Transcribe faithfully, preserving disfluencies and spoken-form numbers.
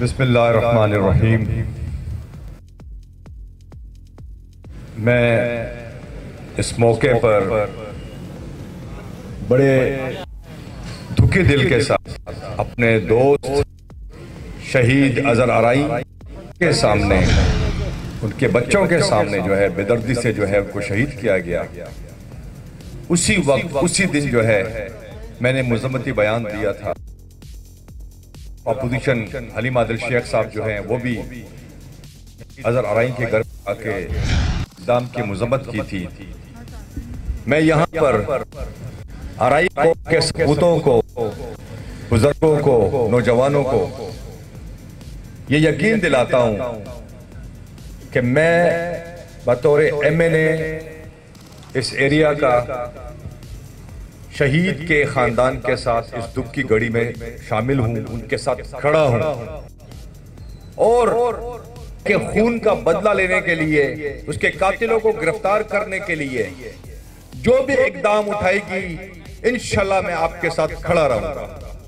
बिस्मिल्लाहिर्रहमानिर्रहीम। मैं इस मौके पर बड़े दुखी दिल के साथ अपने दोस्त शहीद अजहर आरई के सामने, उनके बच्चों के सामने जो है बेदर्दी से जो है उनको शहीद किया गया। उसी वक्त उसी दिन जो है मैंने मुज़म्मती बयान दिया था। अपोजिशन हलीमा आदिल शेख साहब जो हैं वो भी अजहर आरई के घर आके इक़दाम की मुज़म्मत की थी। मैं यहाँ पर आरई के सपूतों को, बुजुर्गों को, नौजवानों को ये यकीन दिलाता हूँ कि मैं बतौर एम एन ए इस एरिया का शहीद के खानदान के साथ इस दुख की घड़ी में शामिल हूं, उनके साथ खड़ा हूं और के खून का बदला लेने के लिए, उसके कातिलों को गिरफ्तार करने के लिए जो भी इक़दाम उठाएगी इंशाल्लाह मैं आपके साथ खड़ा रहूंगा।